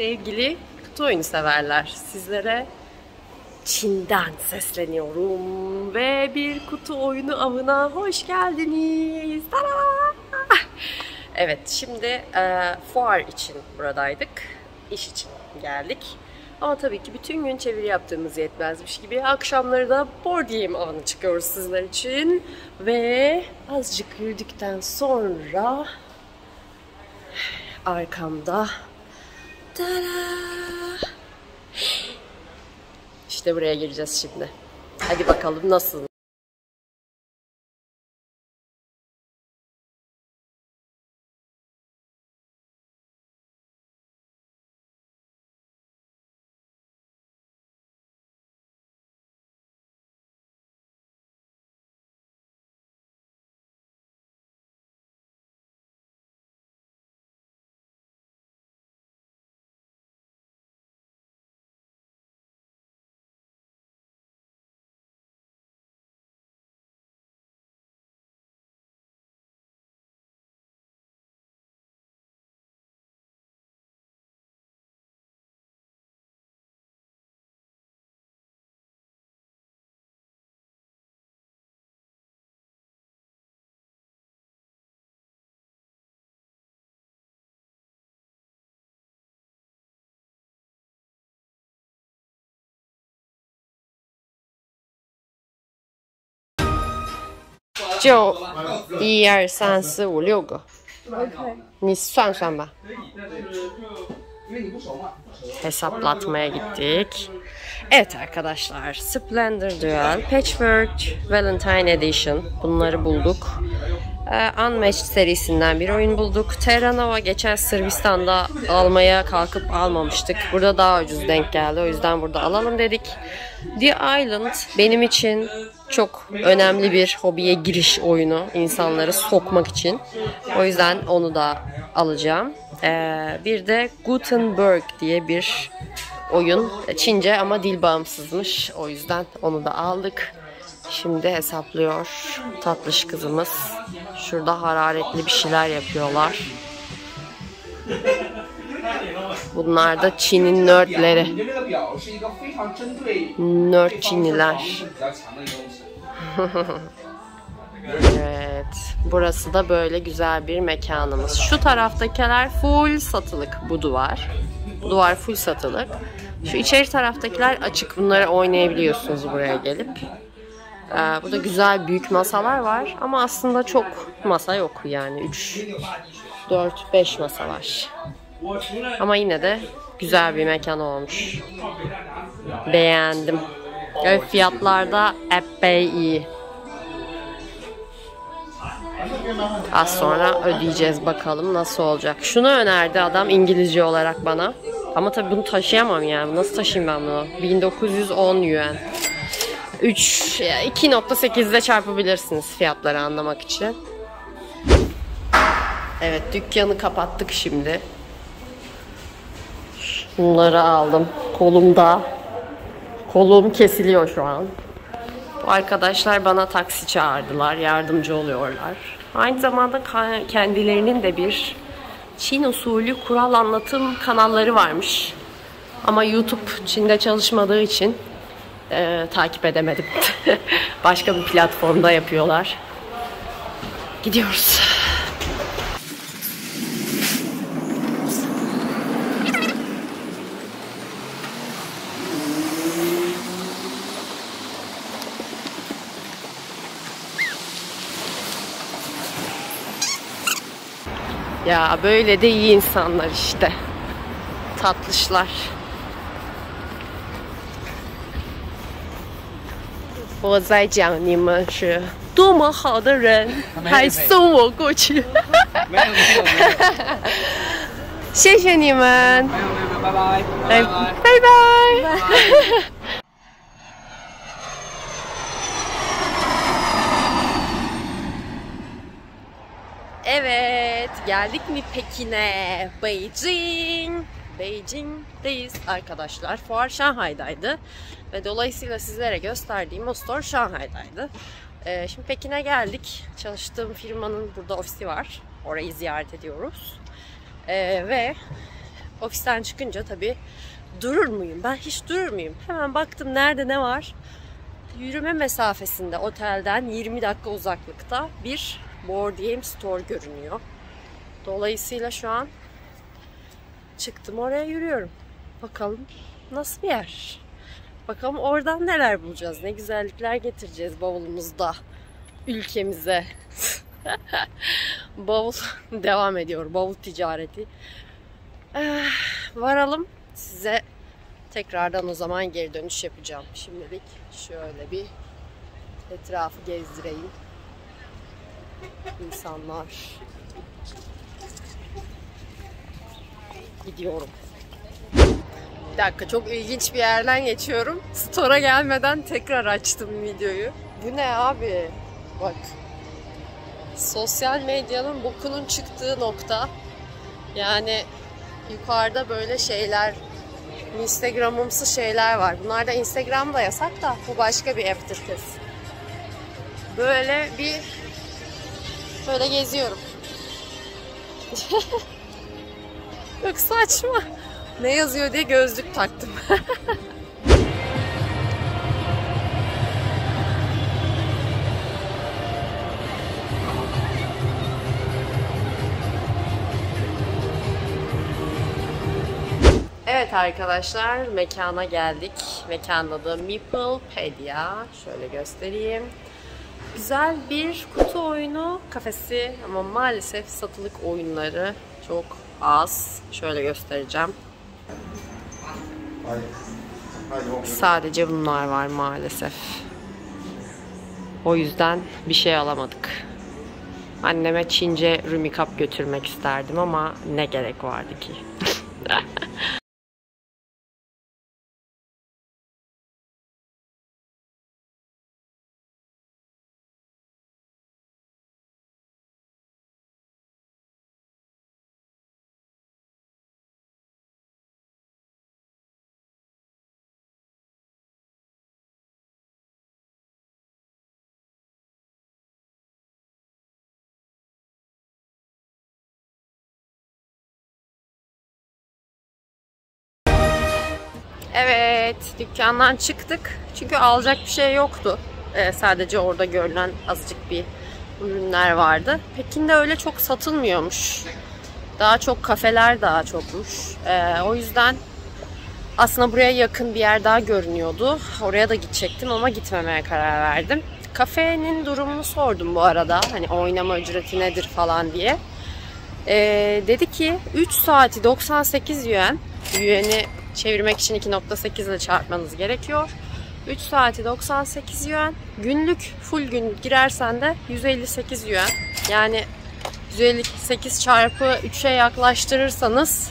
Sevgili kutu oyunu severler, sizlere Çin'den sesleniyorum ve bir kutu oyunu avına hoş geldiniz. Tada! Evet, şimdi fuar için buradaydık, iş için geldik. Ama tabii ki bütün gün çeviri yaptığımız yetmezmiş gibi akşamları da board game avına çıkıyoruz sizler için. Ve azıcık yürüdükten sonra arkamda tada! İşte buraya gireceğiz şimdi. Hadi bakalım nasıl?就1、2、3、4、5、6个。OK。你算算吧。Hesaplatmaya gittik. Evet arkadaşlar, Splendor Duel, Patchwork, Valentine Edition, bunları bulduk. Unmatched serisinden bir oyun bulduk. Terra Nova geçen Sırbistan'da almaya kalkıp almamıştık. Burada daha ucuz denk geldi. O yüzden burada alalım dedik. The Island benim için çok önemli bir hobiye giriş oyunu. İnsanları sokmak için. O yüzden onu da alacağım. Bir de Gutenberg diye bir oyun. Çince ama dil bağımsızmış. O yüzden onu da aldık. Şimdi hesaplıyor tatlış kızımız. Şurada hararetli bir şeyler yapıyorlar. Bunlar da Çin'in nerdleri. Nerd Çinliler. Evet. Burası da böyle güzel bir mekanımız. Şu taraftakiler full satılık. Bu duvar. Bu duvar full satılık. Şu içeri taraftakiler açık. Bunları oynayabiliyorsunuz buraya gelip. Burada güzel büyük masalar var ama aslında çok masa yok yani 3, 4, 5 masa var. Ama yine de güzel bir mekan olmuş. Beğendim. Fiyatlar da epey iyi. Az sonra ödeyeceğiz, bakalım nasıl olacak. Şunu önerdi adam İngilizce olarak bana. Ama tabii bunu taşıyamam yani. Nasıl taşıyayım ben bunu? 1910 yuan. 2.8'de çarpabilirsiniz fiyatları anlamak için. Evet, dükkanı kapattık şimdi. Bunları aldım. Kolumda. Kolum kesiliyor şu an. Bu arkadaşlar bana taksi çağırdılar. Yardımcı oluyorlar. Aynı zamanda kendilerinin de bir Çin usulü kural anlatım kanalları varmış. Ama YouTube Çin'de çalışmadığı için takip edemedim. Başka bir platformda yapıyorlar. Gidiyoruz. Ya böyle de iyi insanlar işte. Tatlışlar. 我在讲你们是多么好的人，还送我过去。没有，谢谢你们。拜拜。拜拜。Evet, geldik mi Pekin'e? Beijing'deyiz arkadaşlar. Fuar Şanghay'daydı. Ve dolayısıyla sizlere gösterdiğim o store Şanghay'daydı. Şimdi Pekin'e geldik. Çalıştığım firmanın burada ofisi var. Orayı ziyaret ediyoruz. Ve Ofisten çıkınca tabii durur muyum? Ben hiç durur muyum? Hemen baktım nerede ne var? Yürüme mesafesinde otelden 20 dakika uzaklıkta bir Board Game Store görünüyor. Dolayısıyla şu an çıktım, oraya yürüyorum. Bakalım nasıl bir yer? Bakalım oradan neler bulacağız? Ne güzellikler getireceğiz bavulumuzda ülkemize. Bavul devam ediyor. Bavul ticareti. Varalım. Size tekrardan o zaman geri dönüş yapacağım. Şimdilik şöyle bir etrafı gezdireyim. İnsanlar. Gidiyorum. Bir dakika, çok ilginç bir yerden geçiyorum. Store'a gelmeden tekrar açtım videoyu. Bu ne abi? Bak. Sosyal medyanın bokunun çıktığı nokta. Yani yukarıda böyle şeyler, Instagram'ımsı şeyler var. Bunlar da Instagram'da yasak da bu başka bir app'tir kız. Böyle geziyorum. Çok saçma. Ne yazıyor diye gözlük taktım. Evet arkadaşlar, mekana geldik. Mekanın adı Meeplepedia. Şöyle göstereyim. Güzel bir kutu oyunu kafesi ama maalesef satılık oyunları çok az. Şöyle göstereceğim. Sadece bunlar var maalesef. O yüzden bir şey alamadık. Anneme Çince Rumikap götürmek isterdim ama ne gerek vardı ki? Evet, dükkandan çıktık. Çünkü alacak bir şey yoktu. Sadece orada görülen azıcık bir ürünler vardı. Pekin'de öyle çok satılmıyormuş. Daha çok kafeler daha çokmuş. O yüzden aslında buraya yakın bir yer daha görünüyordu. Oraya da gidecektim ama gitmemeye karar verdim. Kafenin durumunu sordum bu arada. Hani oynama ücreti nedir falan diye. Dedi ki 3 saati 98 yuan. Yuan'i çevirmek için 2.8 ile çarpmanız gerekiyor. 3 saati 98 yuan. Günlük full gün girersen de 158 yuan. Yani 158 çarpı 3'e yaklaştırırsanız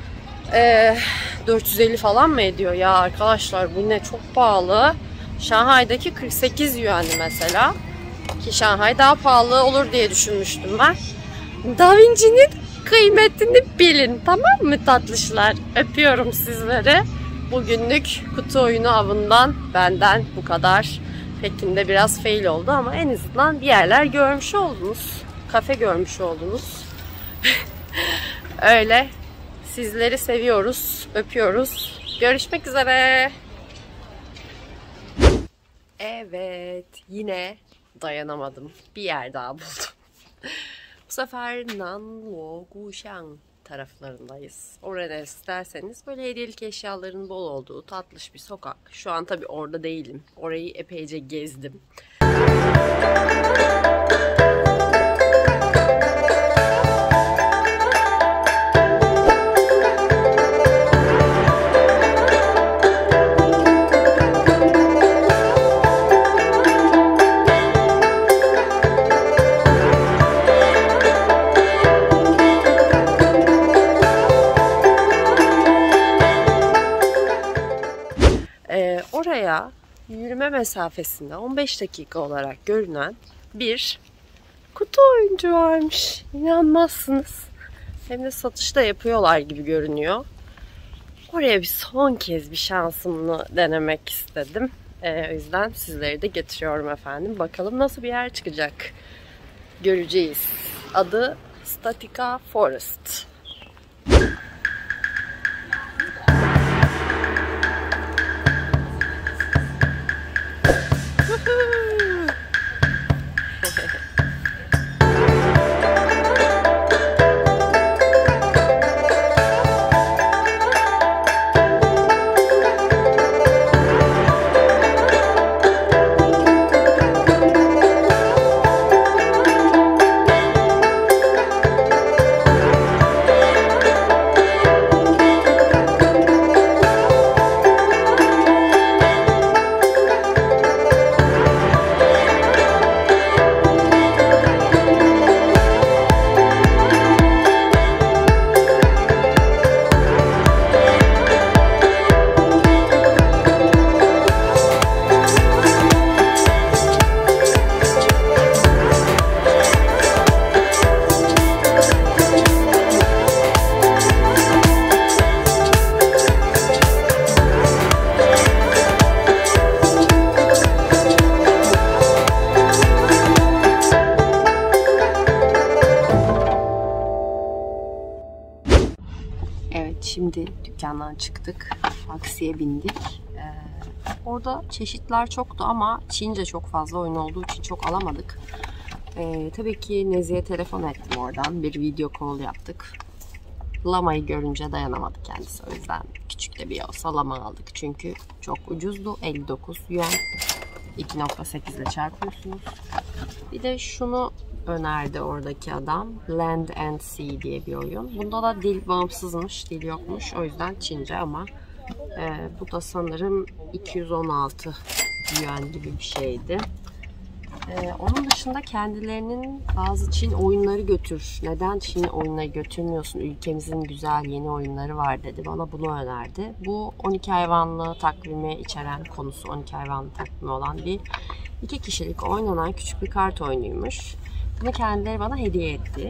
450 falan mı ediyor ya arkadaşlar? Bu ne, çok pahalı. Şanghay'daki 48 yuan'ı mesela. Ki Şanghay daha pahalı olur diye düşünmüştüm ben. Da Vinci'nin kıymetini bilin, tamam mı tatlışlar? Öpüyorum sizleri. Bugünlük kutu oyunu avından benden bu kadar. Pekin'de biraz fail oldu ama en azından bir yerler görmüş oldunuz. Kafe görmüş oldunuz. Öyle. Sizleri seviyoruz, öpüyoruz. Görüşmek üzere. Evet, yine dayanamadım. Bir yer daha buldum. Bu sefer Nanluo Guxiang taraflarındayız. Orada isterseniz böyle hediyelik eşyaların bol olduğu tatlış bir sokak. Şu an tabii orada değilim. Orayı epeyce gezdim. Oraya yürüme mesafesinde 15 dakika olarak görünen bir kutu oyuncu varmış. İnanmazsınız. Hem de satışta yapıyorlar gibi görünüyor. Oraya bir son kez bir şansımı denemek istedim. O yüzden sizleri de getiriyorum efendim. Bakalım nasıl bir yer çıkacak. Göreceğiz. Adı Statica Forest. dükkandan çıktık. Taksiye bindik. Orada çeşitler çoktu ama Çince çok fazla oyun olduğu için çok alamadık. Tabii ki Nezihe telefon ettim oradan. Bir video call yaptık. Lamayı görünce dayanamadı kendisi. O yüzden küçük de bir olsa lama aldık. Çünkü çok ucuzdu. 59 yuan. 2.8 ile çarpıyorsunuz. Bir de şunu önerdi oradaki adam. Land and Sea diye bir oyun. Bunda da dil bağımsızmış. Dil yokmuş. O yüzden Çince ama bu da sanırım 216 yuan gibi bir şeydi. Onun dışında kendilerinin bazı Çin oyunları götür. Neden Çin oyunları götürmüyorsun? Ülkemizin güzel yeni oyunları var dedi. Bana bunu önerdi. Bu 12 hayvanlı takvimi içeren, konusu 12 hayvanlı takvimi olan bir 2 kişilik oynanan küçük bir kart oyunuymuş. Bunu kendileri bana hediye etti.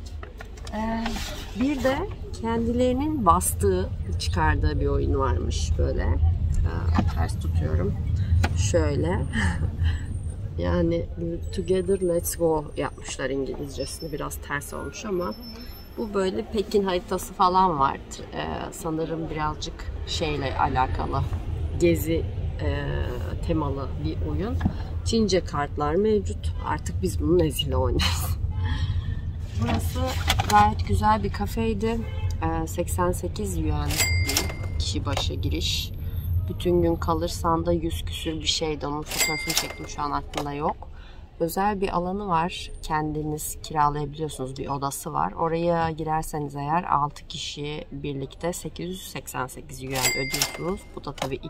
Bir de kendilerinin bastığı, çıkardığı bir oyun varmış böyle. Ters tutuyorum. Şöyle. Yani Together Let's Go yapmışlar İngilizcesini. Biraz ters olmuş ama bu böyle Pekin haritası falan var. Sanırım birazcık şeyle alakalı, gezi temalı bir oyun. Çince kartlar mevcut. Artık biz bunu Nezih'le oynarız. Burası gayet güzel bir kafeydi. 88 yuan kişi başı giriş. Bütün gün kalırsan da 100 küsür bir şeydi. Onun fotoğrafını çektim, şu an aklımda yok. Özel bir alanı var. Kendiniz kiralayabiliyorsunuz. Bir odası var. Oraya girerseniz eğer 6 kişi birlikte 888 yuan ödüyorsunuz. Bu da tabii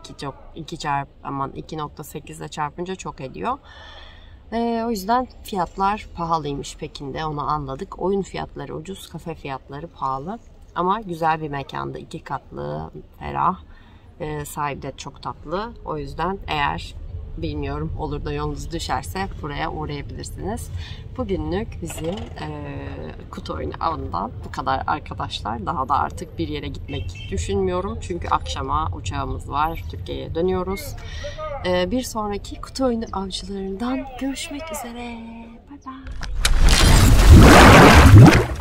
2.8 ile çarpınca çok ediyor. O yüzden fiyatlar pahalıymış Pekin'de, onu anladık. Oyun fiyatları ucuz, kafe fiyatları pahalı. Ama güzel bir mekanda, 2 katlı, ferah. Sahibi de çok tatlı. O yüzden eğer bilmiyorum olur da yolunuz düşerse buraya uğrayabilirsiniz. Bugünlük bizim kutu oyunu avından bu kadar arkadaşlar. Daha da artık bir yere gitmek düşünmüyorum. Çünkü akşama uçağımız var. Türkiye'ye dönüyoruz. Bir sonraki kutu oyunu avcılarından görüşmek üzere. Bye bye.